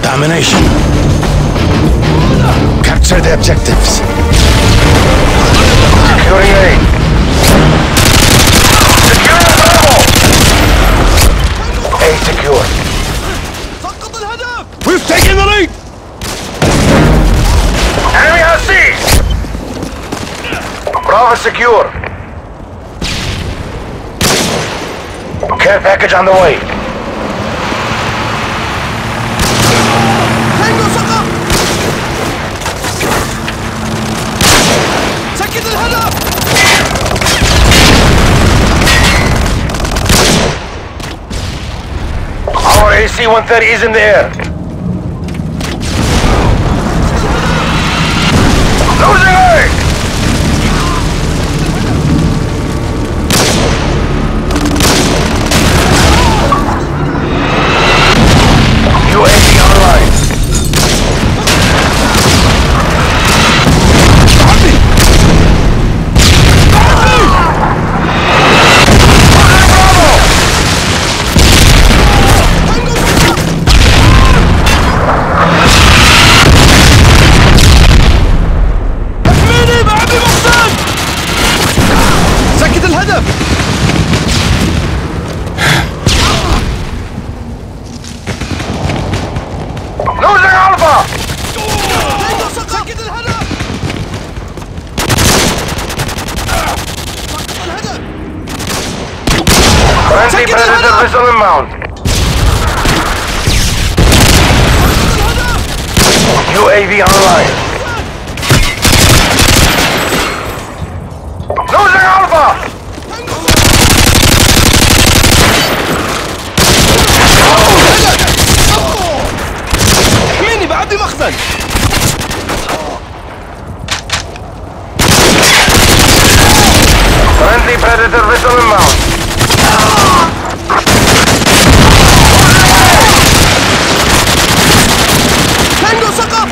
Domination. Capture the objectives. Securing A. Securing Bravo! A secure. We've taken the lead! Enemy has C! Bravo secure. Care package on the way. Our AC-130 is in the air. Losing A! UAV online. Friendly Predator missile inbound. UAV online. Losing Alpha! احميني بعدي مخزن. Friendly Predator missile inbound. تانجو سقط.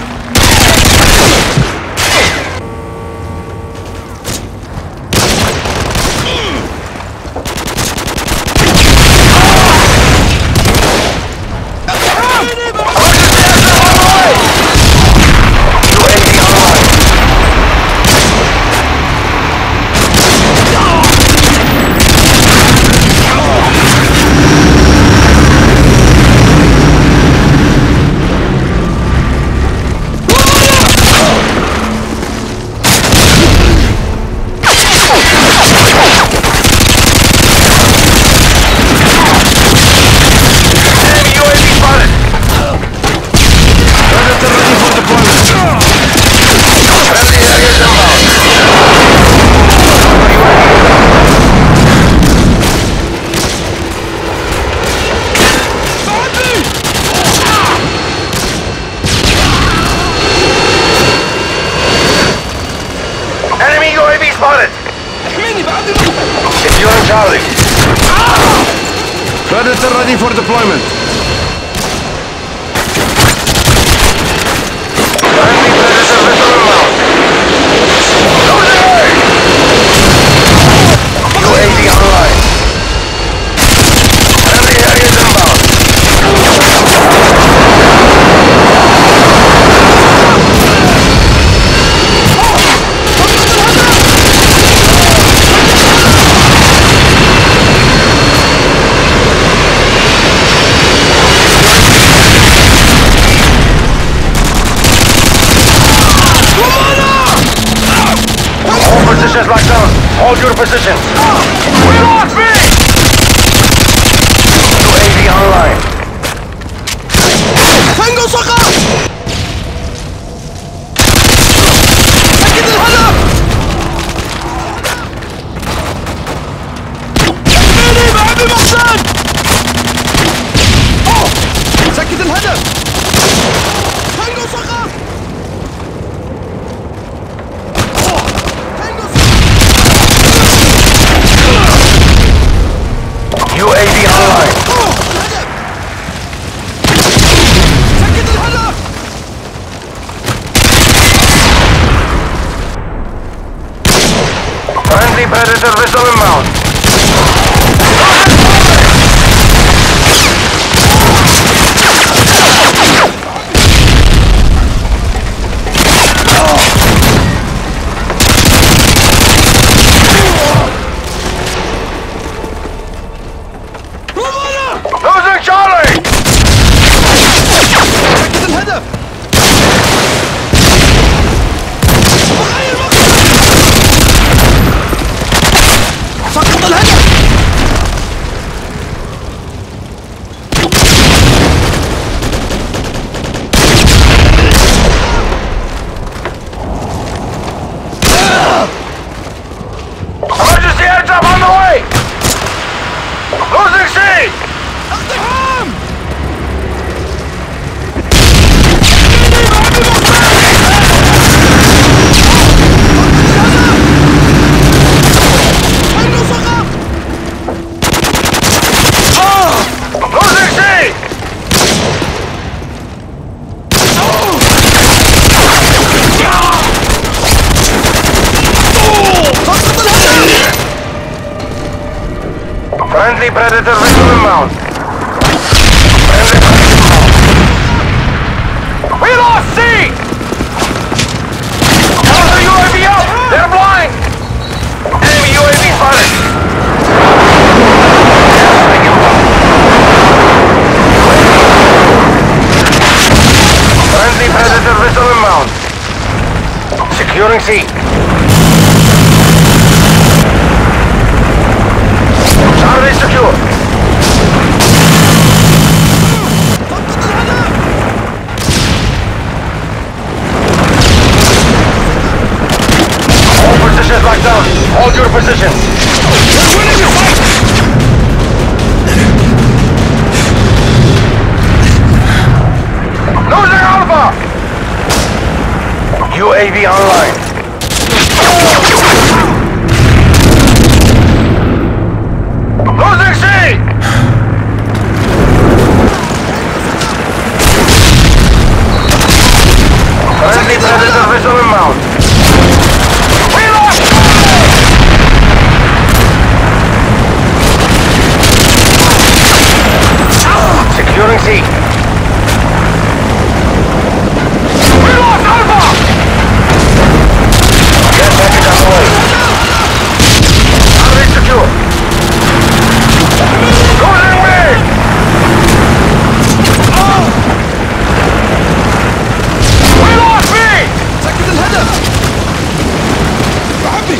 Securing Charlie. Predator ready for deployment. Friendly Predator missile inbound. Losing A! UAV online. Friendly areas inbound. Positions locked down. Hold your positions. We lost B! UAV online. تانجو سقط. سكت الهدف. احميني بعدي مخزن. سكت الهدف. تانجو سقط. UAV online. سكت الهدف. Friendly Predator missile inbound. Predator visual inbound. Friendly Predator inbound. We lost C! Counter UAV up! They're blind! Enemy UAV spotted! Friendly Predator visual inbound. Securing C. Target secure. All positions locked down. Hold your positions. We're winning the fight! Losing Alpha! UAV online. Losing C! Friendly Predator visual inbound. We lost! Securing C. We lost Alpha! Get package on the way. Target secure. Losing me! We lost me! سكت الهدف! بحبي!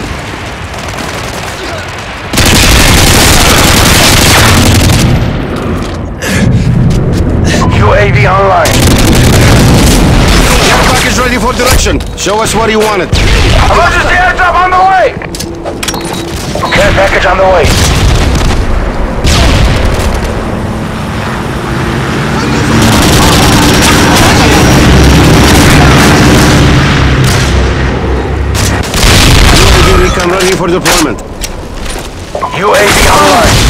UAV online. Care package ready for direction. Show us what you wanted. Emergency airdrop on the way! Care package on the way. UAV recon ready for deployment. UAV online.